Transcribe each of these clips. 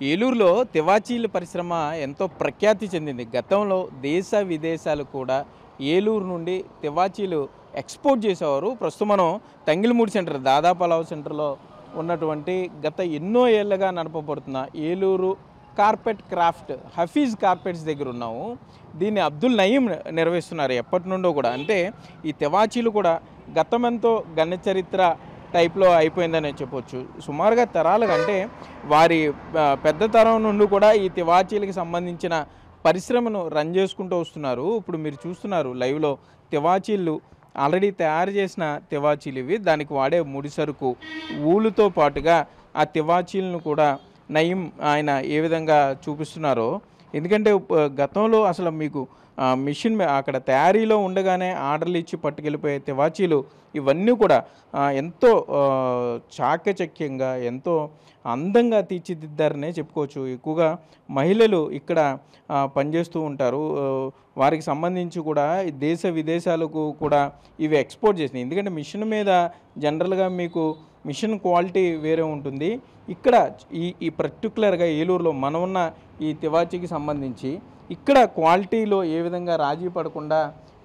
ఏలూరులో తివాచీల పరిశ్రమ ఎంతో ప్రఖ్యాతి చెందింది. గతంలో దేశ విదేశాలు కూడా ఏలూరు నుండి తివాచీలు ఎక్స్పోర్ట్ చేసేవారు. ప్రస్తుతం మనం తంగిలమూడి సెంటర్ దాదాపలావ్ సెంటర్లో ఉన్నటువంటి గత ఎన్నో ఏళ్ళగా నడపబడుతున్న Eluru carpet craft Hafeez carpets దగ్గర ఉన్నాము. దీన్ని అబ్దుల్ నయీం నిర్వహిస్తున్నారు ఎప్పటి నుండో కూడా. అంటే ఈ తివాచీలు కూడా గతమెంతో ఘన చరిత్ర టైప్లో అయిపోయిందని చెప్పొచ్చు. సుమారుగా తరాలుగా అంటే వారి పెద్ద తరం నుండి కూడా ఈ తివాచీలకి సంబంధించిన పరిశ్రమను రన్ చేసుకుంటూ వస్తున్నారు. ఇప్పుడు మీరు చూస్తున్నారు లైవ్లో తివాచీలు ఆల్రెడీ తయారు చేసిన తివాచీలు ఇవి. దానికి వాడే ముడి సరుకు ఊలుతో పాటుగా ఆ తివాచీలను కూడా నయీం ఆయన ఏ విధంగా చూపిస్తున్నారో. ఎందుకంటే గతంలో అసలు మీకు మిషన్ అక్కడ తయారీలో ఉండగానే ఆర్డర్లు ఇచ్చి పట్టుకెళ్ళిపోయే తివాచీలు ఇవన్నీ కూడా ఎంతో చాకచక్యంగా ఎంతో అందంగా తీర్చిదిద్దారనే చెప్పుకోవచ్చు. ఎక్కువగా మహిళలు ఇక్కడ పనిచేస్తూ ఉంటారు. వారికి సంబంధించి కూడా దేశ విదేశాలకు కూడా ఇవి ఎక్స్పోర్ట్ చేసినాయి. ఎందుకంటే మిషన్ మీద జనరల్గా మీకు మిషన్ క్వాలిటీ వేరే ఉంటుంది. ఇక్కడ ఈ పర్టికులర్గా ఏలూరులో మనం ఉన్న ఈ తివాచీకి సంబంధించి ఇక్కడ క్వాలిటీలో ఏ విధంగా రాజీ పడకుండా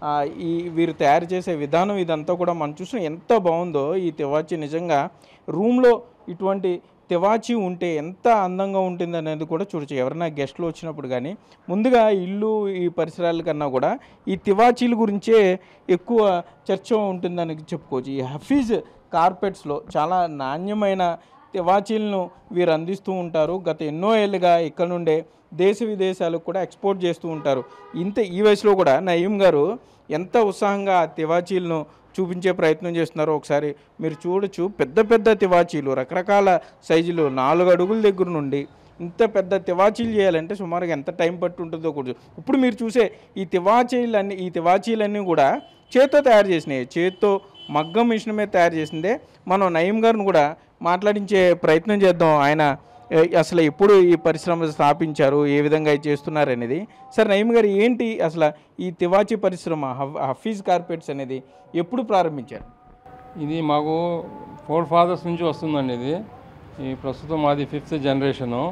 వీరు తయారు చేసే విధానం ఇదంతా కూడా మనం చూసిన ఎంత బాగుందో. ఈ తివాచీ నిజంగా రూమ్లో ఇటువంటి తివాచీ ఉంటే ఎంత అందంగా ఉంటుంది అనేది కూడా చూడొచ్చు. ఎవరైనా గెస్ట్లు వచ్చినప్పుడు కానీ ముందుగా ఇల్లు ఈ పరిసరాల కన్నా కూడా ఈ తివాచీల గురించే ఎక్కువ చర్చ ఉంటుందని చెప్పుకోవచ్చు. ఈ హఫీజ్ కార్పెట్స్లో చాలా నాణ్యమైన తివాచీలను వీరు అందిస్తూ ఉంటారు. గత ఎన్నో ఏళ్ళుగా ఇక్కడ నుండే దేశ విదేశాలకు కూడా ఎక్స్పోర్ట్ చేస్తూ ఉంటారు. ఈ వయసులో కూడా నయీం గారు ఎంత ఉత్సాహంగా తివాచీలను చూపించే ప్రయత్నం చేస్తున్నారో ఒకసారి మీరు చూడొచ్చు. పెద్ద పెద్ద తివాచీలు రకరకాల సైజులు 4 అడుగుల దగ్గర నుండి ఇంత పెద్ద తివాచీలు చేయాలంటే సుమారుగా ఎంత టైం పట్టి ఉంటుందో కూడా. ఇప్పుడు మీరు చూసే ఈ తివాచీలన్నీ కూడా చేత్తో తయారు చేసినాయి. చేత్తో మగ్గం మిషన్ మీద తయారు చేసిందే. మనం నయీం గారిని కూడా మాట్లాడించే ప్రయత్నం చేద్దాం. ఆయన అసలు ఎప్పుడు ఈ పరిశ్రమ స్థాపించారు, ఏ విధంగా చేస్తున్నారు అనేది. సార్ నయీం గారు, ఏంటి అసలు ఈ తివాచీ పరిశ్రమ హఫీజ్ కార్పెట్స్ అనేది ఎప్పుడు ప్రారంభించారు? ఇది మాకు 4 ఫాదర్స్ నుంచి వస్తుందండి. ఇది ఈ ప్రస్తుతం మాది 5th జనరేషను.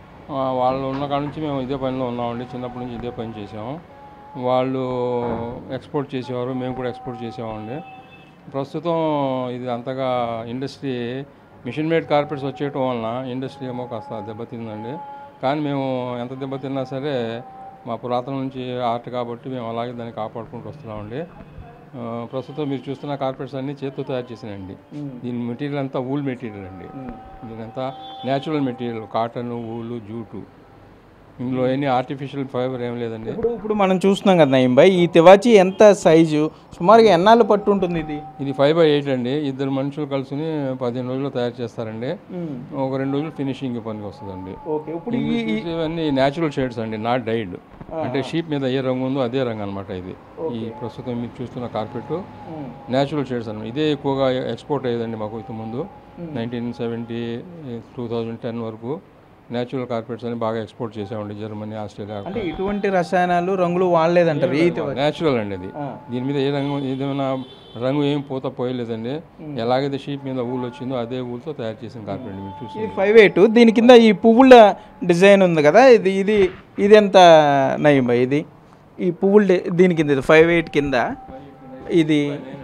వాళ్ళు ఉన్న కాడ నుంచి మేము ఇదే పనిలో ఉన్నామండి. చిన్నప్పటి నుంచి ఇదే పని చేసాము. వాళ్ళు ఎక్స్పోర్ట్ చేసేవారు, మేము కూడా ఎక్స్పోర్ట్ చేసామండి. ప్రస్తుతం ఇది అంతగా ఇండస్ట్రీ మిషన్ మేడ్ కార్పెట్స్ వచ్చేయటం వలన ఇండస్ట్రీ ఏమో కాస్త దెబ్బతిందండి. కానీ మేము ఎంత దెబ్బతిన్నా సరే మా పురాతన నుంచి ఆర్ట్ కాబట్టి మేము అలాగే దాన్ని కాపాడుకుంటూ వస్తున్నామండి. ప్రస్తుతం మీరు చూస్తున్న కార్పెట్స్ అన్నీ చేతితో తయారు చేసినాయండి. దీని మెటీరియల్ అంతా వూల్ మెటీరియల్ అండి. దీనంతా natural material, cotton, wool, jute. ఇందులో ఎన్ని ఆర్టిఫిషియల్ ఫైబర్ ఏం లేదండి. ఇప్పుడు మనం చూస్తున్నాం కదా నయీం భాయ్, ఈ తివాచీ ఎంత సైజు సుమారుగా ఎన్నాళ్ళు పట్టు ఉంటుంది? ఇది 5x8 అండి. 2 మనుషులు కలిసి 15 రోజుల్లో తయారు చేస్తారండి. ఒక 2 రోజులు ఫినిషింగ్ పనికి వస్తుందండి. ఇప్పుడు ఇవన్నీ న్యాచురల్ షేడ్స్ అండి, నాట్ డైడ్. అంటే షీప్ మీద ఏ రంగు ఉందో అదే రంగు అనమాట. ఇది ఈ ప్రస్తుతం మీరు చూస్తున్న కార్పెట్ న్యాచురల్ షేడ్స్ అన్నమాట. ఇదే ఎక్కువగా ఎక్స్పోర్ట్ అయ్యేదండి మాకు ఇంతకుముందు. 1970 2010 వరకు న్యాచురల్ కార్పెట్స్ అని బాగా ఎక్స్పోర్ట్ చేసామండి జర్మనీ, ఆస్ట్రేలియా. అంటే ఇటువంటి రసాయనాలు రంగులు వాడలేదంటారు? న్యాచురల్ అండి అది. దీని మీద ఏ రంగు ఏదైనా రంగు ఏం పోయలేదండి. ఎలాగైతే షీప్ మీద ఊలు వచ్చిందో అదే ఊలుతో తయారు చేసిన కార్పెట్ మీరు చూసి. 5/8 దీని కింద ఈ పువ్వుల డిజైన్ ఉంది కదా, ఇది ఎంత నయీం భాయ్? ఇది ఈ పువ్వులు దీని కింద 5/8 కింద ఇది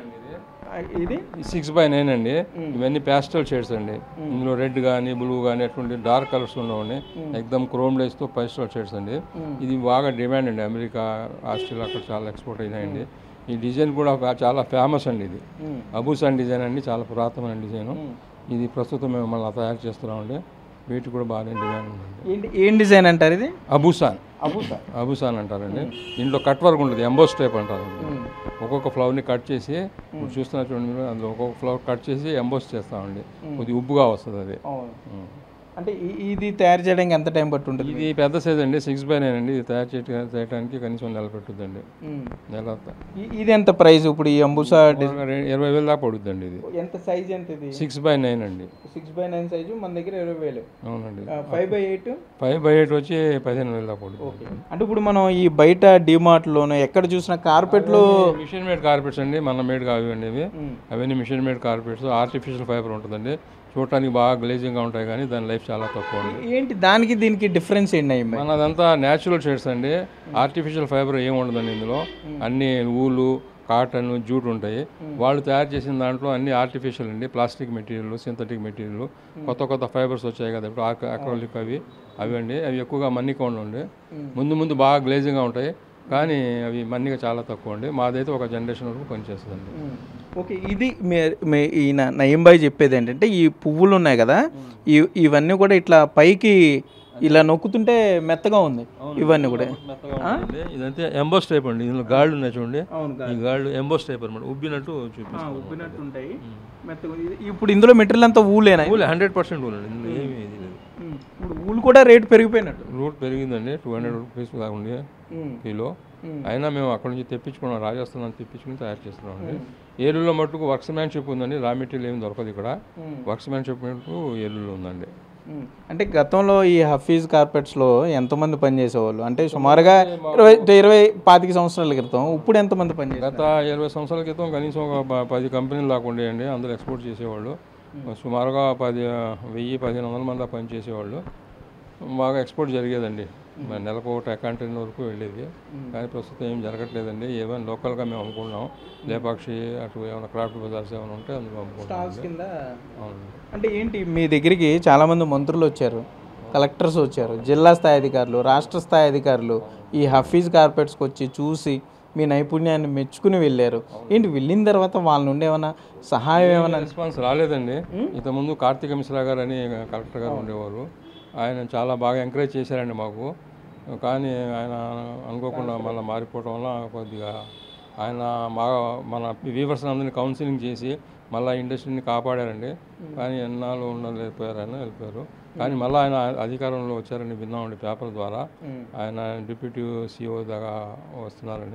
6x9 అండి. ఇవన్నీ ప్యాస్టల్ షేడ్స్ అండి. ఇందులో రెడ్ కానీ బ్లూ కానీ అటువంటి డార్క్ కలర్స్ ఉండవండి. ఎక్దమ్ క్రోమ్ డేస్తో ప్యాస్టల్ షేడ్స్ అండి. ఇది బాగా డిమాండ్ అండి. అమెరికా, ఆస్ట్రేలియా అక్కడ చాలా ఎక్స్పోర్ట్ అయినాయండి. ఈ డిజైన్ కూడా చాలా ఫేమస్ అండి. ఇది అబూసాన్ డిజైన్ అండి, చాలా పురాతనమైన డిజైన్. ఇది ప్రస్తుతం మేము మళ్ళీ తయారు చేస్తున్నామండి. వీటి కూడా బాగా డిమాండ్ ఉందండి. ఏం డిజైన్ అంటారు ఇది? అబూసాన్ అంటారండి. దీంట్లో కట్ వర్క్ ఉంటుంది, ఎంబోస్ టైప్ అంటారండి. ఒక్కొక్క ఫ్లవర్ని కట్ చేసి ఇప్పుడు చూస్తున్న చూడండి, అందులో ఒక్కొక్క ఫ్లవర్ కట్ చేసి ఎంబోస్ చేస్తామండి. కొద్దిగా ఉబ్బుగా వస్తుంది అది. అంటే ఇది తయారు చేయడానికి ఎంత టైం పట్టు ఉంటుంది? ఇది పెద్ద సైజ్ అండి, 6x9 అండి. ఇది తయారు చేయడానికి కనీసం నెల పట్టుద్దండి. ఇది ఎంత ప్రైస్ ఇప్పుడు ఈ అంబుసా? 20,000 దాకా పడుతుందండి. ఇది ఎంత సైజ్ ఎంత? ఇది 6x9 అండి. 6x9 సైజు మన దగ్గర 20,000. అవునండి. 5/8 వచ్చి 15,000 దాకా పడుతుంది. అంటే ఇప్పుడు మనం ఈ బయట డిమార్ట్లోనూ ఎక్కడ చూసిన కార్పెట్లు మిషన్ మేడ్ కార్పెట్స్ అండి, మన మేడ్ కావండి ఇవి. అవన్నీ machine made carpets. Artificial fibre ఉంటుందండి. చూడటానికి బాగా గ్లేజింగ్గా ఉంటాయి, కానీ దాని లైఫ్ చాలా తక్కువ అండి. ఏంటి దానికి దీనికి డిఫరెన్స్ ఏంటి అయ్యి? మనదంతా న్యాచురల్ షేడ్స్ అండి, ఆర్టిఫిషియల్ ఫైబర్ ఏమి ఉండదండి ఇందులో. అన్ని ఊలు, కాటన్, జూట్ ఉంటాయి. వాళ్ళు తయారు చేసిన దాంట్లో అన్ని ఆర్టిఫిషియల్ అండి, ప్లాస్టిక్ మెటీరియల్, సింథటిక్ మెటీరియల్, కొత్త కొత్త ఫైబర్స్ వచ్చాయి కదా ఇప్పుడు, అక్రోలిక్ అవి అండి. అవి ఎక్కువగా మన్నిక ఉండండి, ముందు బాగా గ్లేజింగ్గా ఉంటాయి, కానీ అవి మన్నిక చాలా తక్కువ అండి. మాదైతే ఒక జనరేషన్ వరకు పనిచేస్తుందండి. ఓకే, ఇది ఈయన నయీం భాయ్ చెప్పేది ఏంటంటే, ఈ పువ్వులు ఉన్నాయి కదా, ఇవన్నీ కూడా ఇట్లా పైకి ఇలా నొక్కుతుంటే మెత్తగా ఉంది, ఇవన్నీ కూడా ఇదంతా ఎంబోస్ టైప్ అండి. ఇందులో గాళ్ళు ఉన్నాయి చూడండి, ఈ గాళ్ళు ఎంబోస్ టైప్ అనమాట, ఉబ్బినట్టు చూపిస్తాం, ఉబ్బినట్టు ఉంటాయి, మెత్తగా. ఇప్పుడు ఇందులో మెటీరియల్ అంతా ఊలేనా? 100% ఊలండి, ఇందులో ఏమి ఇది లేదు. ఇప్పుడు ఊలు కూడా రేట్ పెరిగిపోయినట్టు. రేట్ పెరిగిందండి, 200 రూపీస్ దాకా ఉంది కిలో. అయినా మేము అక్కడ నుంచి తెప్పించుకున్నాం, రాజస్థాన్ నుంచి తెప్పించుకుని తయారు చేస్తున్నాం అండి. ఏలూరులో మట్టుకు వర్క్స్ మ్యాన్షిప్ ఉందండి, రా మెటీరియల్ ఏమి దొరకదు ఇక్కడ. వర్క్స్ మ్యాన్షిప్ మటుకు ఏలూరులో ఉందండి. అంటే గతంలో ఈ హఫీజ్ కార్పెట్స్లో ఎంతమంది పనిచేసేవాళ్ళు? అంటే సుమారుగా 20-25 సంవత్సరాల క్రితం. ఇప్పుడు ఎంతమంది పనిచేస్తారు? గత 20 సంవత్సరాల క్రితం కనీసం ఒక 10 కంపెనీలు దాకా ఉండేయండి, అందులో ఎక్స్పోర్ట్ చేసేవాళ్ళు. సుమారుగా 1000-1500 మంది పనిచేసేవాళ్ళు. బాగా ఎక్స్పోర్ట్ జరిగేదండి, నెలకు ఒక అకౌంటెంట్ వరకు వెళ్ళేది. కానీ ప్రస్తుతం ఏం జరగట్లేదండి. ఏమైనా లోకల్గా మేము అమ్ముకుంటున్నాం, లేపాక్షి అటు ఏమైనా క్రాఫ్ట్ బజార్స్ ఏమైనా ఉంటే అందులో అమ్ముకుంటాం. అంటే ఏంటి, మీ దగ్గరికి చాలామంది మంత్రులు వచ్చారు, కలెక్టర్స్ వచ్చారు, జిల్లా స్థాయి అధికారులు, రాష్ట్ర స్థాయి అధికారులు ఈ హఫీజ్ కార్పెట్స్కి వచ్చి చూసి మీ నైపుణ్యాన్ని మెచ్చుకుని వెళ్ళారు. ఏంటి, వెళ్ళిన తర్వాత వాళ్ళ నుండి ఏమైనా సహాయం, ఏమైనా రెస్పాన్స్ రాలేదండి? ఇంతకుముందు కార్తీక మిశ్రా గారు అని కలెక్టర్ గారు ఉండేవారు, ఆయన చాలా బాగా ఎంకరేజ్ చేశారండి మాకు. కానీ ఆయన అనుకోకుండా మళ్ళీ మారిపోవడం వల్ల కొద్దిగా ఆయన మన వీవర్స్ అందరినీ కౌన్సిలింగ్ చేసి మళ్ళీ ఇండస్ట్రీని కాపాడారండి. కానీ ఎన్నాళ్ళు వెళ్ళిపోయారు. కానీ మళ్ళీ ఆయన అధికారంలో వచ్చారని విన్నామండి పేపర్ ద్వారా. ఆయన డిప్యూటీ CEO దాకా వస్తున్నారని.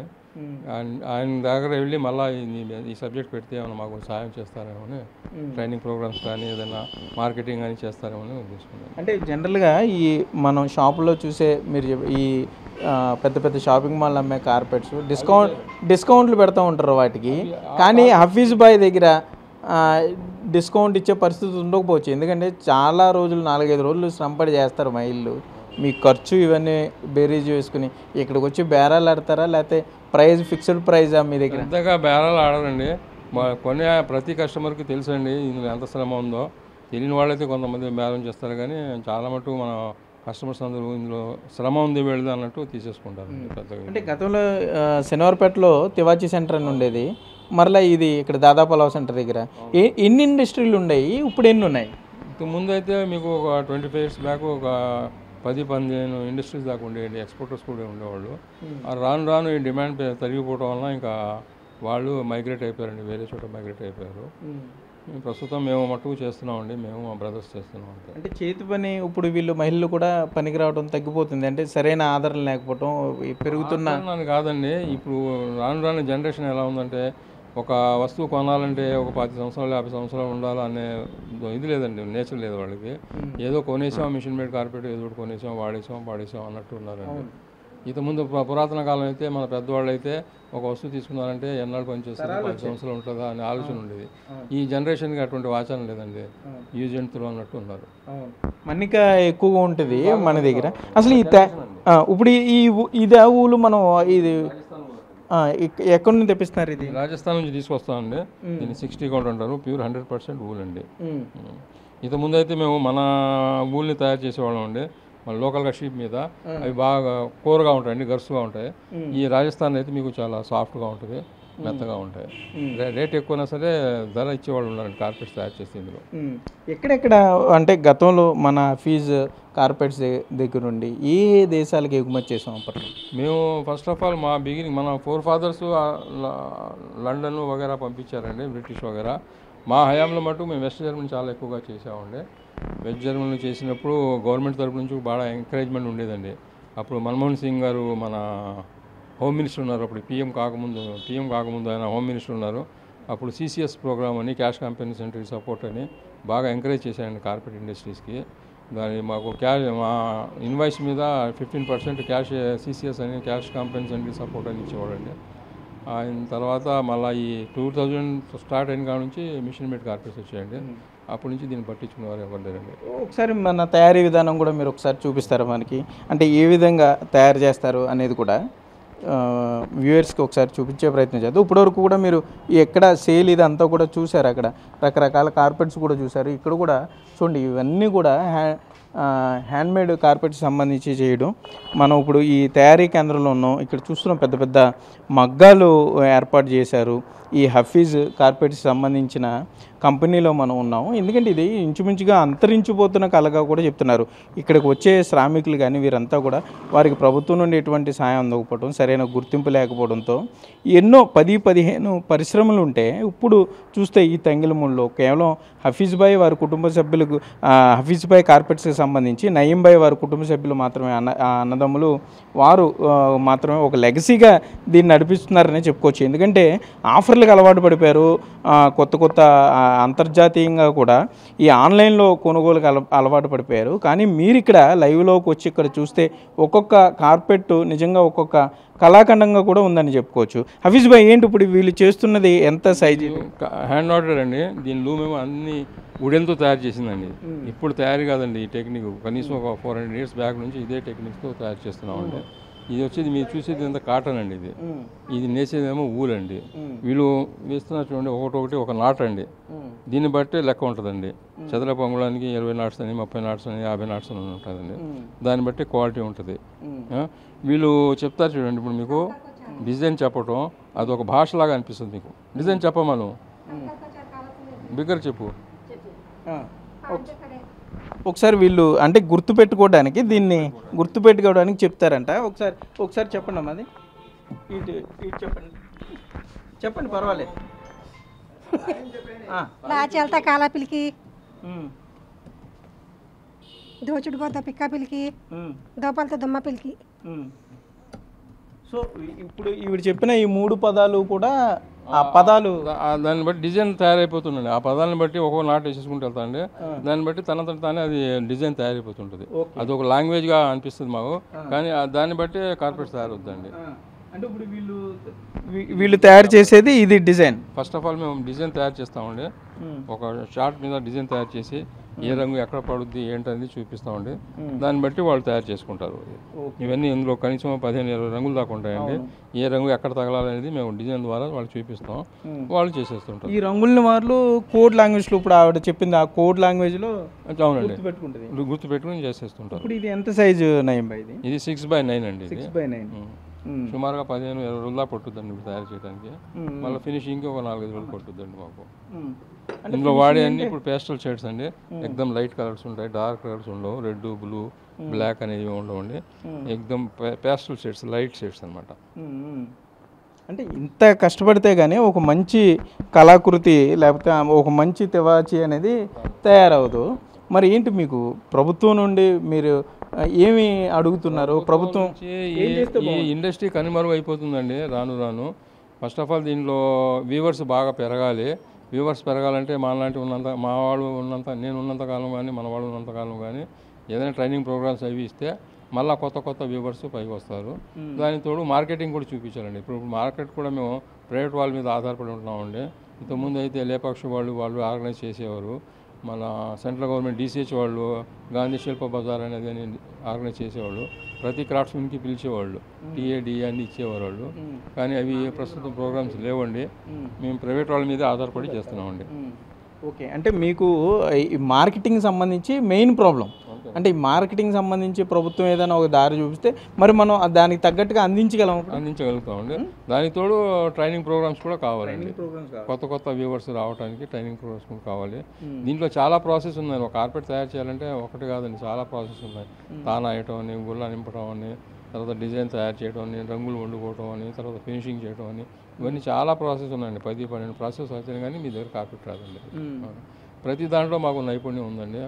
ఆయన దగ్గర వెళ్ళి మళ్ళీ ఈ సబ్జెక్ట్ పెడితే ఏమైనా మాకు సహాయం చేస్తారేమో అని, ట్రైనింగ్ ప్రోగ్రామ్స్ కానీ ఏదైనా మార్కెటింగ్ కానీ చేస్తారేమో అని ఉద్దేశిస్తున్నాను. అంటే జనరల్గా ఈ మనం షాపులో చూసే మీరు ఈ పెద్ద పెద్ద షాపింగ్ మాల్ అమ్మే కార్పెట్స్ డిస్కౌంట్లు పెడతా ఉంటారు వాటికి. కానీ హఫీజ్ భాయ్ దగ్గర డిస్కౌంట్ ఇచ్చే పరిస్థితి ఉండకపోవచ్చు, ఎందుకంటే చాలా రోజులు 4-5 రోజులు శ్రమపడి చేస్తారు మహిళలు. మీ ఖర్చు ఇవన్నీ బేరీజ్ వేసుకుని ఇక్కడికి వచ్చి బేరాలు ఆడతారా, లేకపోతే ప్రైస్ ఫిక్స్డ్ ప్రైజా మీ దగ్గర? అంతగా బేరాలు ఆడరండి, కొనే ప్రతి కస్టమర్కి తెలుసండి ఇందులో ఎంత శ్రమ ఉందో. తెలియని వాళ్ళైతే కొంతమంది బేరం చేస్తారు, కానీ చాలా మటుకు మన కస్టమర్స్ అందరూ ఇందులో శ్రమ ఉంది వెళ్దా అన్నట్టు తీసేసుకుంటారు పెద్దగా. అంటే గతంలో శనివారపేటలో తివాచీ సెంటర్ అని ఉండేది, మరలా ఇది ఇక్కడ దాదాపలావ్ సెంటర్ దగ్గర ఎన్ని ఇండస్ట్రీలు ఉన్నాయి, ఇప్పుడు ఎన్ని ఉన్నాయి? ముందు అయితే మీకు ఒక 25 years బ్యాక్ ఒక 10-15 ఇండస్ట్రీస్ దాకా ఉండేయండి, ఎక్స్పోర్టర్స్ కూడా ఉండేవాళ్ళు. రాను ఈ డిమాండ్ తరిగిపోవడం వల్ల ఇంకా వాళ్ళు మైగ్రేట్ అయిపోయారండి, వేరే చోట మైగ్రేట్ అయిపోయారు. ప్రస్తుతం మేము మట్టుకు చేస్తున్నామండి, మేము మా బ్రదర్స్ చేస్తున్నాం. అంటే చేతి పని ఇప్పుడు వీళ్ళు మహిళలు కూడా పనికి రావడం తగ్గిపోతుంది, అంటే సరైన ఆదరణ లేకపోవడం పెరుగుతున్న కాదండి. ఇప్పుడు రాను జనరేషన్ ఎలా ఉందంటే, ఒక వస్తువు కొనాలంటే ఒక 10 సంవత్సరాలు 50 సంవత్సరాలు ఉండాలనే ఇది లేదండి, నేచర్ లేదు వాళ్ళకి. ఏదో కొనేసాం, మిషన్ మేడ్ కార్పెట్ ఏదో కొనేసాం, వాడేసాం అన్నట్టు ఉన్నారండి. ఇంతకుముందు పురాతన కాలం అయితే మన పెద్దవాళ్ళు అయితే ఒక వస్తువు తీసుకున్నారంటే ఎన్నాళ్ళు పనిచేస్తుంది, 10 సంవత్సరాలు ఉంటుందా అనే ఆలోచన ఉండేది. ఈ జనరేషన్కి అటువంటి ఆచరణ లేదండి, యూజ్ అండ్ త్రో అన్నట్టు ఉన్నారు. మన్నిక ఎక్కువగా ఉంటుంది మన దగ్గర. అసలు ఇప్పుడు ఇది ఊలు మనం ఇది ఎక్కడి నుంచి తెప్పిస్తున్నారు? ఇది రాజస్థాన్ నుంచి తీసుకొస్తామండి. దీన్ని 60 కౌంట్ అంటారు, ప్యూర్ 100% ఊల్ అండి. ఇంతకుముందు అయితే మేము మన ఊల్ని తయారు చేసేవాళ్ళం అండి, మన లోకల్గా షీప్ మీద. అవి బాగా కూరగా ఉంటాయండి, గరుసుగా ఉంటాయి. ఈ రాజస్థాన్ అయితే మీకు చాలా సాఫ్ట్గా ఉంటుంది, మెత్తగా ఉంటాయి. రేట్ ఎక్కువైనా సరే ధర ఇచ్చేవాళ్ళు ఉన్నారండి కార్పెట్స్ తయారు చేసి. ఇందులో ఎక్కడెక్కడ అంటే గతంలో మన ఫీజు కార్పెట్స్ దగ్గర నుండి ఏ దేశాలకు ఎగుమతి చేసాం అప్పట్లో? మేము ఫస్ట్ ఆఫ్ ఆల్ మా బిగినింగ్ మన ఫోర్ ఫాదర్స్ లండన్ వగేరా పంపించారండి, బ్రిటిష్ వగేరా. మా హయాంలో మటు మేము వెస్ట్ జర్మనీ చాలా ఎక్కువగా చేసామండి. వెస్ట్ జర్మనీ చేసినప్పుడు గవర్నమెంట్ తరపు నుంచి బాగా ఎంకరేజ్మెంట్ ఉండేదండి. అప్పుడు మన్మోహన్ సింగ్ గారు మన హోమ్ మినిస్టర్ ఉన్నారు, అప్పుడు పిఎం కాకముందు ఆయన హోమ్ మినిస్టర్ ఉన్నారు. అప్పుడు CCS ప్రోగ్రామ్ అని, క్యాష్ కాంపెన్సేటరీ సపోర్ట్ అని బాగా ఎంకరేజ్ చేశారండి కార్పెట్ ఇండస్ట్రీస్కి. దాని మాకు మా ఇన్వాయిస్ మీద 15% క్యాష్ CCS అని, క్యాష్ కాంపెన్సేటరీ సపోర్ట్ అని ఇచ్చేవాడండి. ఆయన తర్వాత మళ్ళీ ఈ 2000 స్టార్ట్ అయిన కాడ నుంచి మిషన్ మేడ్ కార్పెట్స్ వచ్చాయండి. అప్పటి నుంచి దీన్ని పట్టించుకునే వారు ఎవరు లేరండి. ఒకసారి మన తయారీ విధానం కూడా మీరు ఒకసారి చూపిస్తారా మనకి? అంటే ఏ విధంగా తయారు చేస్తారు అనేది కూడా వ్యూవర్స్కి ఒకసారి చూపించే ప్రయత్నం చేద్దాం. ఇప్పటివరకు కూడా మీరు ఎక్కడ సేల్ ఇదంతా కూడా చూసారు, అక్కడ రకరకాల కార్పెట్స్ కూడా చూసారు. ఇక్కడ కూడా చూడండి, ఇవన్నీ కూడా హ్యాండ్మేడ్ కార్పెట్స్ సంబంధించి చేయడం. మనం ఇప్పుడు ఈ తయారీ కేంద్రంలో ఉన్నాం. ఇక్కడ చూస్తున్నాం పెద్ద పెద్ద మగ్గాలు ఏర్పాటు చేశారు. ఈ హఫీజ్ కార్పెట్స్ సంబంధించిన కంపెనీలో మనం ఉన్నాము. ఎందుకంటే ఇది ఇంచుమించుగా అంతరించిపోతున్న కళగా కూడా చెప్తున్నారు. ఇక్కడికి వచ్చే శ్రామికులు కానీ వీరంతా కూడా వారికి ప్రభుత్వం నుండి ఎటువంటి సాయం అందకపోవడం, సరైన గుర్తింపు లేకపోవడంతో ఎన్నో 10-15 పరిశ్రమలు ఉంటే ఇప్పుడు చూస్తే ఈ తంగిలమూడిలో కేవలం హఫీజ్ భాయ్ వారి కుటుంబ సభ్యులకు, హఫీజ్ భాయ్ కార్పెట్స్కి సంబంధించి నయీం భాయ్ వారి కుటుంబ సభ్యులు మాత్రమే, అన్నదమ్ములు వారు మాత్రమే ఒక లెగసీగా దీన్ని నడిపిస్తున్నారని చెప్పుకోవచ్చు. ఎందుకంటే ఆఫర్లకు అలవాటు పడిపోయారు. కొత్త అంతర్జాతీయంగా కూడా ఈ ఆన్లైన్లో కొనుగోలుకు అలవాటు పడిపోయారు. కానీ మీరు ఇక్కడ లైవ్లోకి వచ్చి ఇక్కడ చూస్తే ఒక్కొక్క కార్పెట్ నిజంగా ఒక్కొక్క కళాఖండంగా కూడా ఉందని చెప్పుకోవచ్చు. హఫీజ్ భాయ్, ఏంటి ఇప్పుడు వీళ్ళు చేస్తున్నది ఎంత సైజు? హ్యాండ్ ఆర్డర్ అండి. దీని మేము అన్ని వుడెన్తో తయారు చేసిందండి. ఇప్పుడు తయారు కాదండి ఈ టెక్నిక్. కనీసం ఒక 400 years బ్యాక్ నుంచి ఇదే టెక్నిక్తో తయారు చేస్తున్నామండి. ఇది వచ్చేది మీరు చూసేది అంతా కాటన్ అండి. ఇది నేసేదేమో ఊల్ అండి. వీళ్ళు వేస్తున్నారు చూడండి, ఒకటి ఒక నాట్ అండి. దీన్ని బట్టి లెక్క ఉంటుందండి. చదరపు అంగుళానికి 20 knots అని, 30 knots అని, 50 knots అని ఉంటుందండి. దాన్ని బట్టి క్వాలిటీ ఉంటుంది. వీళ్ళు చెప్తారు చూడండి, ఇప్పుడు మీకు డిజైన్ చెప్పటం అదొక భాషలాగా అనిపిస్తుంది. మీకు డిజైన్ చెప్పమను, బిగ్గర చెప్పు. ఒకసారి వీళ్ళు అంటే గుర్తుపెట్టుకోవడానికి, దీన్ని గుర్తుపెట్టుకోవడానికి చెప్తారంట. ఒకసారి చెప్పండి అమ్మా. అది ఇటు చెప్పండి పర్వాలేదు. లాచెల్తా కాలా పిలికి, దోచుడు పోతా పిక్క పిలికి, దోపలతో దుమ్మ పిలికి. సో ఇప్పుడు ఈవిడ చెప్పిన ఈ 3 పదాలు కూడా ఆ పదాలు దాన్ని బట్టి డిజైన్ తయారైపోతుందండి. ఆ పదాలను బట్టి ఒక్కో నాట్ వేసేసుకుంటూ వెళ్తాండి. దాన్ని బట్టి తానే అది డిజైన్ తయారైపోతుంటుంది. అది ఒక లాంగ్వేజ్గా అనిపిస్తుంది మాకు, కానీ దాన్ని బట్టి కార్పెట్స్ తయారవుతుందండి. అంటే ఇప్పుడు వీళ్ళు తయారు చేసేది ఇది డిజైన్. ఫస్ట్ ఆఫ్ ఆల్ మేము డిజైన్ తయారు చేస్తామండి. ఒక షార్ట్ మీద డిజైన్ తయారు చేసి ఏ రంగు ఎక్కడ పడుద్ది ఏంటనేది చూపిస్తామండి. దాన్ని బట్టి వాళ్ళు తయారు చేసుకుంటారు. ఇవన్నీ ఇందులో కనీసం 15-20 రంగులు దాకా ఉంటాయండి. ఏ రంగు ఎక్కడ తగలాలనేది మేము డిజైన్ ద్వారా వాళ్ళు చూపిస్తాం, వాళ్ళు చేసేస్తుంటారు. ఈ రంగుల్ని వాళ్ళు కోడ్ లాంగ్వేజ్లో, ఇప్పుడు ఆవిడ చెప్పింది ఆ కోడ్ లాంగ్వేజ్లో అవునండి గుర్తుపెట్టుకుని చేసేస్తుంటారు. ఇప్పుడు ఇది ఎంత సైజు నయం బై? ఇది 6x9 అండి. 6x9 సుమారుగా 15-20 రోజులా పట్టుద్దండి తయారు చేయడానికి. మళ్ళీ ఫినిషింగ్కి ఒక 4-5 రోజులు పట్టుద్దండి మాకు. ఇందులో వాడే అన్ని ఇప్పుడు పేస్టల్ షేడ్స్ అండి. ఎక్దమ్ లైట్ కలర్స్ ఉంటాయి, డార్క్ కలర్స్ ఉండవు, రెడ్, బ్లూ, బ్లాక్ అనేవి ఉండవండి. ఎక్దమ్ పేస్టల్ షేడ్స్, లైట్ షేడ్స్ అనమాట. అంటే ఇంత కష్టపడితే కానీ ఒక మంచి కళాకృతి లేకపోతే ఒక మంచి తివాచి అనేది తయారవదు. మరి ఏంటి మీకు ప్రభుత్వం నుండి మీరు ఏమి అడుగుతున్నారు? ప్రభుత్వం ఈ ఇండస్ట్రీ కనుమరుగు అయిపోతుందండి రాను. ఫస్ట్ ఆఫ్ ఆల్ దీనిలో వ్యూవర్స్ బాగా పెరగాలి. వ్యూవర్స్ పెరగాలంటే మా వాళ్ళు ఉన్నంత, నేను ఉన్నంత కాలం కానీ, మన వాళ్ళు ఉన్నంత కాలం కానీ ఏదైనా ట్రైనింగ్ ప్రోగ్రామ్స్ అవి ఇస్తే మళ్ళీ కొత్త వ్యూవర్స్ పైకి వస్తారు. దానికి తోడు మార్కెటింగ్ కూడా చూపించాలండి. ఇప్పుడు మార్కెట్ కూడా మేము ప్రైవేట్ వాళ్ళ మీద ఆధారపడి ఉంటున్నామండి. ఇంతకుముందు అయితే లేపాక్షి వాళ్ళు ఆర్గనైజ్ చేసేవారు. మన సెంట్రల్ గవర్నమెంట్ DCH వాళ్ళు గాంధీ శిల్ప బజార్ అనేది ఆర్గనైజ్ చేసేవాళ్ళు. ప్రతి క్రాఫ్ట్స్మెన్కి పిలిచేవాళ్ళు, TAD అన్ని ఇచ్చేవారు వాళ్ళు. కానీ అవి ప్రస్తుతం ప్రోగ్రామ్స్ లేవండి. మేము ప్రైవేట్ వాళ్ళ మీద ఆధారపడి చేస్తున్నామండి. ఓకే, అంటే మీకు ఈ మార్కెటింగ్ సంబంధించి మెయిన్ ప్రాబ్లం అంటే ఈ మార్కెటింగ్ సంబంధించి ప్రభుత్వం ఏదైనా ఒక దారి చూపిస్తే మరి మనం దానికి తగ్గట్టుగా అందించగలుగుతామండి. దానికి తోడు ట్రైనింగ్ ప్రోగ్రామ్స్ కూడా కావాలండి. కొత్త వ్యూవర్స్ రావడానికి ట్రైనింగ్ ప్రోగ్రామ్స్ కూడా కావాలి. దీంట్లో చాలా ప్రాసెస్ ఉన్నాయి. ఒక కార్పెట్ తయారు చేయాలంటే ఒకటి కాదండి, చాలా ప్రాసెస్ ఉన్నాయి. తానా వేయటం అని, గుళ్ళ నింపడం అని, తర్వాత డిజైన్ తయారు చేయడం అని, రంగులు వండుకోవడం అని, తర్వాత ఫినిషింగ్ చేయడం అని, ఇవన్నీ చాలా ప్రాసెస్ ఉన్నాయండి. 10-12 ప్రాసెస్ అయితే కానీ మీ దగ్గర కార్పెట్ రాదండి. ప్రతి దాంట్లో మాకు నైపుణ్యం ఉందండి.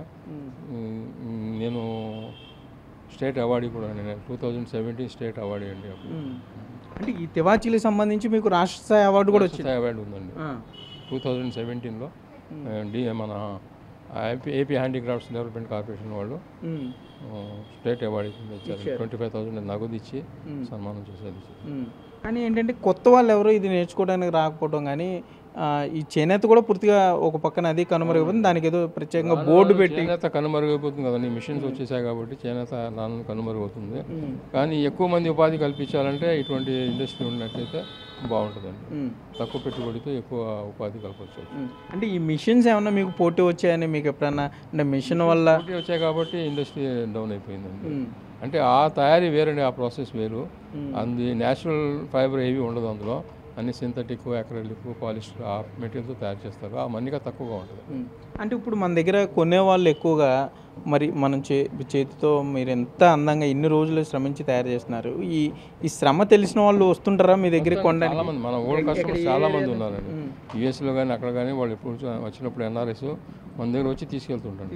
నేను స్టేట్ అవార్డీ కూడా అండి. 2017 స్టేట్ అవార్డీ అండి. అంటే ఈ తివాచీలకు సంబంధించి మీకు రాష్ట్ర స్థాయి అవార్డు కూడా వచ్చింది. అవార్డు ఉందండి 2017లో. మన ఏపీ హ్యాండీక్రాఫ్ట్స్ డెవలప్మెంట్ కార్పొరేషన్ వాళ్ళు స్టేట్ అవార్డు ఇచ్చారు. 25,000 నగదు ఇచ్చి సన్మానం చేసేది. కానీ ఏంటంటే కొత్త వాళ్ళు ఎవరు ఇది నేర్చుకోవడానికి రాకపోవడం కానీ ఈ చేనేత కూడా పూర్తిగా ఒక పక్కన అది కనుమరుగైపోతుంది, దానికి ఏదో ప్రత్యేకంగా బోర్డు పెట్టి చేనేత కనుమరుగైపోతుంది కదండి, మిషన్స్ వచ్చేసాయి కాబట్టి చేనేత నాన్న కనుమరుగవుతుంది. కానీ ఎక్కువ మంది ఉపాధి కల్పించాలంటే ఇటువంటి ఇండస్ట్రీ ఉన్నట్లయితే బాగుంటుందండి. తక్కువ పెట్టుబడితో ఎక్కువ ఉపాధి కల్పించవచ్చు. అంటే ఈ మిషన్స్ ఏమన్నా మీకు పోటీ వచ్చాయని మీకు ఎప్పుడన్నా, అంటే మిషన్ వల్ల పోటీ వచ్చాయి కాబట్టి ఇండస్ట్రీ డౌన్ అయిపోయిందండి. అంటే ఆ తయారీ వేరండి, ఆ ప్రాసెస్ వేరు. అది న్యాచురల్ ఫైబర్ ఏవి ఉండదు అందులో, అన్ని సింథటిక్, అక్రిలిక్, పాలిస్టర్ ఆ మెటీరియల్తో తయారు చేస్తారు. ఆ మన్నిక తక్కువగా ఉంటుంది. అంటే ఇప్పుడు మన దగ్గర కొనేవాళ్ళు ఎక్కువగా, మరి మనం చేతితో మీరు ఎంత అందంగా ఇన్ని రోజులు శ్రమించి తయారు చేస్తున్నారు, ఈ శ్రమ తెలిసిన వాళ్ళు వస్తుంటారా మీ దగ్గరికి కొనడానికి? చాలా మంది, మన ఓల్డ్ కస్టమర్స్ చాలా మంది ఉన్నారండి. యూఎస్లో కానీ అక్కడ కానీ వాళ్ళు ఎప్పుడు వచ్చినప్పుడు ఎన్ఆర్ఎస్ మన దగ్గర వచ్చి తీసుకెళ్తుంటారు.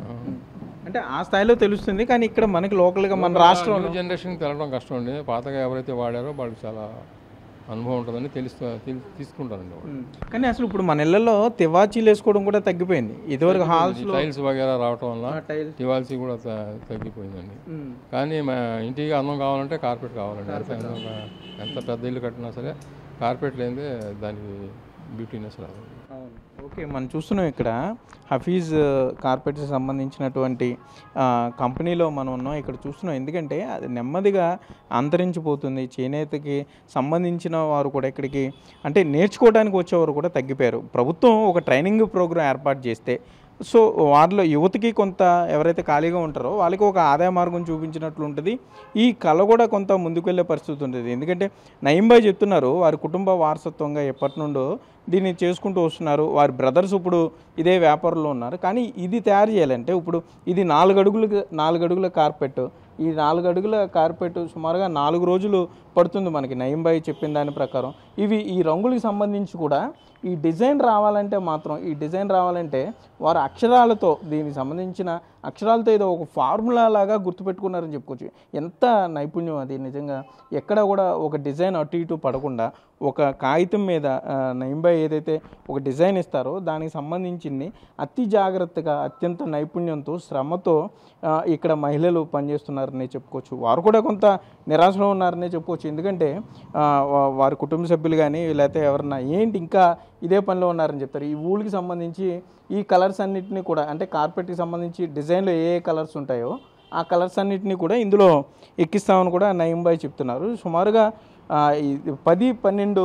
అంటే ఆ స్థాయిలో తెలుస్తుంది, కానీ ఇక్కడ మనకి లోకల్గా మన రాష్ట్రంలో జనరేషన్కి తెలడం కష్టం అండి. పాతగా ఎవరైతే వాడారో వాళ్ళకి చాలా అనుభవం ఉంటుందని తీసుకుంటారండి వాళ్ళు. కానీ అసలు ఇప్పుడు మన ఇళ్లలో తివాచీలు వేసుకోవడం కూడా తగ్గిపోయింది. ఇదివరకు హాల్స్ టైల్స్ వగేరా రావటం వల్ల తివాల్సి కూడా తగ్గిపోయిందండి. కానీ మా ఇంటికి అందం కావాలంటే కార్పెట్ కావాలండి. ఎంత పెద్ద ఇల్లు కట్టినా సరే కార్పెట్ లేనిదే దానికి బ్యూటీనెస్ రాదు. ఓకే, మనం చూస్తున్నాం ఇక్కడ హఫీజ్ కార్పెట్స్ సంబంధించినటువంటి కంపెనీలో మనం ఉన్నాం. ఇక్కడ చూస్తున్నాం, ఎందుకంటే అది నెమ్మదిగా అంతరించిపోతుంది. చేనేతకి సంబంధించిన వారు కూడా ఇక్కడికి అంటే నేర్చుకోవడానికి వచ్చేవారు కూడా తగ్గిపోయారు. ప్రభుత్వం ఒక ట్రైనింగ్ ప్రోగ్రాం ఏర్పాటు చేస్తే సో వారిలో యువతకి కొంత ఎవరైతే ఖాళీగా ఉంటారో వాళ్ళకి ఒక ఆదాయ మార్గం చూపించినట్లు ఉంటుంది. ఈ కళ కూడా కొంత ముందుకు వెళ్ళే పరిస్థితి ఉంటుంది. ఎందుకంటే నయీంబాయ్ చెప్తున్నారు, వారి కుటుంబ వారసత్వంగా ఎప్పటి నుండో దీన్ని చేసుకుంటూ వస్తున్నారు. వారి బ్రదర్స్ ఇప్పుడు ఇదే వ్యాపారంలో ఉన్నారు. కానీ ఇది తయారు చేయాలంటే ఇప్పుడు ఇది 4 అడుగుల కార్పెట్. ఈ 4 అడుగుల కార్పెట్ సుమారుగా 4 రోజులు పడుతుంది మనకి నయీంబాయ్ చెప్పిన దాని ప్రకారం. ఈ రంగులకు సంబంధించి కూడా ఈ డిజైన్ రావాలంటే వారు అక్షరాలతో దీనికి సంబంధించిన అక్షరాలతో ఏదో ఒక ఫార్ములా లాగా గుర్తుపెట్టుకున్నారని చెప్పుకోవచ్చు. ఎంత నైపుణ్యం అది నిజంగా. ఎక్కడ కూడా ఒక డిజైన్ అటు ఇటు పడకుండా ఒక కాగితం మీద నయీంబాయ్ ఏదైతే ఒక డిజైన్ ఇస్తారో దానికి సంబంధించింది అతి జాగ్రత్తగా అత్యంత నైపుణ్యంతో శ్రమతో ఇక్కడ మహిళలు పనిచేస్తున్నారనే చెప్పుకోవచ్చు. వారు కూడా కొంత నిరాశలో ఉన్నారనే చెప్పుకోవచ్చు. ఎందుకంటే వారి కుటుంబ సభ్యులు కానీ లేకపోతే ఎవరన్నా ఏంటి ఇంకా ఇదే పనిలో ఉన్నారని చెప్తారు. ఈ ఊళ్ళకి సంబంధించి ఈ కలర్స్ అన్నిటినీ కూడా అంటే కార్పెట్కి సంబంధించి డిజైన్లో ఏ కలర్స్ ఉంటాయో ఆ కలర్స్ అన్నిటినీ కూడా ఇందులో ఎక్కిస్తామని కూడా నయీంబాయ్ చెప్తున్నారు. సుమారుగా 12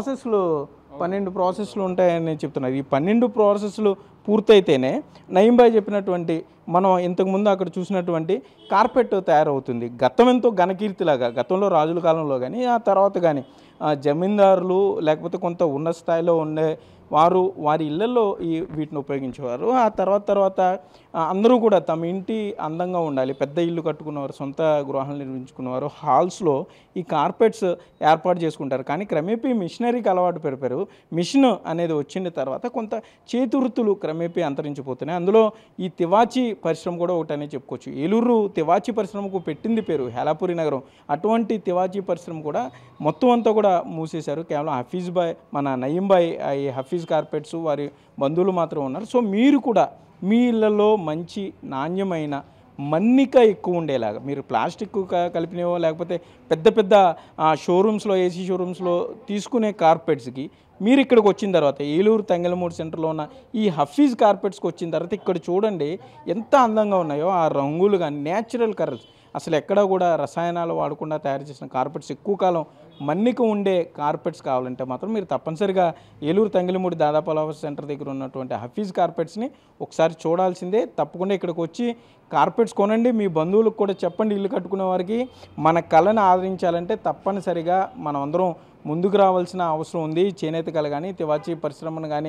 ప్రాసెస్లు ఉంటాయని చెప్తున్నారు. ఈ 12 ప్రాసెస్లు పూర్తయితేనే నయీంబాయ్ చెప్పినటువంటి మనం ఇంతకుముందు అక్కడ చూసినటువంటి కార్పెట్ తయారవుతుంది. గతం ఎంతో ఘనకీర్తిలాగా గతంలో రాజుల కాలంలో కానీ ఆ తర్వాత కానీ జమీందారులు లేకపోతే కొంత ఉన్నత స్థాయిలో ఉండే వారి ఇళ్లలో వీటిని ఉపయోగించేవారు. ఆ తర్వాత అందరూ కూడా తమ ఇంటి అందంగా ఉండాలి, పెద్ద ఇల్లు కట్టుకున్నవారు, సొంత గృహాలు నిర్మించుకున్నవారు హాల్స్లో ఈ కార్పెట్స్ ఏర్పాటు చేసుకుంటారు. కానీ క్రమేపీ మిషనరీకి అలవాటు పెరిపారు. మిషన్ అనేది వచ్చిన తర్వాత కొంత చేతి వృత్తులు క్రమేపీ అంతరించిపోతున్నాయి. అందులో ఈ తివాచీ పరిశ్రమ కూడా ఒకటనే చెప్పుకోవచ్చు. ఏలూరు తివాచీ పరిశ్రమకు పెట్టింది పేరు హేలాపురి నగరం. అటువంటి తివాచీ పరిశ్రమ కూడా మొత్తం అంతా కూడా మూసేశారు. కేవలం హఫీజ్ బాయ్ మన నయీంబాయ్ ఈ హఫీజ్ కార్పెట్స్ వారి బంధువులు మాత్రం ఉన్నారు. సో మీరు కూడా మీ ఇళ్లలో మంచి నాణ్యమైన మన్నిక ఎక్కువ ఉండేలాగా మీరు ప్లాస్టిక్ కలిపినవో లేకపోతే పెద్ద షోరూమ్స్లో ఏసీ షోరూమ్స్లో తీసుకునే కార్పెట్స్కి మీరు ఇక్కడికి వచ్చిన తర్వాత ఏలూరు తంగెలమూడి సెంటర్లో ఉన్న ఈ హఫీజ్ కార్పెట్స్కి వచ్చిన తర్వాత ఇక్కడ చూడండి ఎంత అందంగా ఉన్నాయో ఆ రంగులు కానీ న్యాచురల్ కలర్స్. అసలు ఎక్కడ కూడా రసాయనాలు వాడకుండా తయారు చేసిన కార్పెట్స్, ఎక్కువ కాలం మన్నిక ఉండే కార్పెట్స్ కావాలంటే మాత్రం మీరు తప్పనిసరిగా ఏలూరు తంగెలమూడి దాదాపు సెంటర్ దగ్గర ఉన్నటువంటి హఫీజ్ కార్పెట్స్ని ఒకసారి చూడాల్సిందే. తప్పకుండా ఇక్కడికి వచ్చి కార్పెట్స్ కొనండి. మీ బంధువులకు కూడా చెప్పండి, ఇల్లు కట్టుకునే వారికి మన కళను ఆదరించాలంటే తప్పనిసరిగా మనం అందరం ముందుకు రావాల్సిన అవసరం ఉంది. చేనేత కళ కానీ తివాచీ పరిశ్రమను కానీ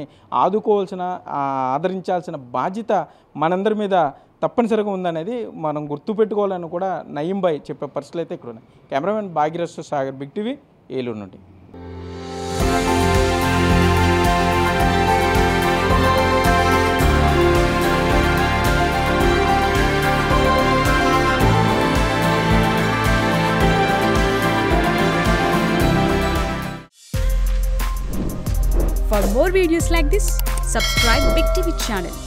ఆదరించాల్సిన బాధ్యత మనందరి మీద తప్పనిసరిగా ఉందనేది మనం గుర్తుపెట్టుకోవాలని కూడా నయీంబాయ్ చెప్పే పరిస్థితులు అయితే ఇక్కడ ఉన్నాయి. కెమెరామెన్ భాగ్యరస్ సాగర్, బిగ్ టీవీ, ఏలూరు నుండి. For more videos like this, subscribe Big TV channel.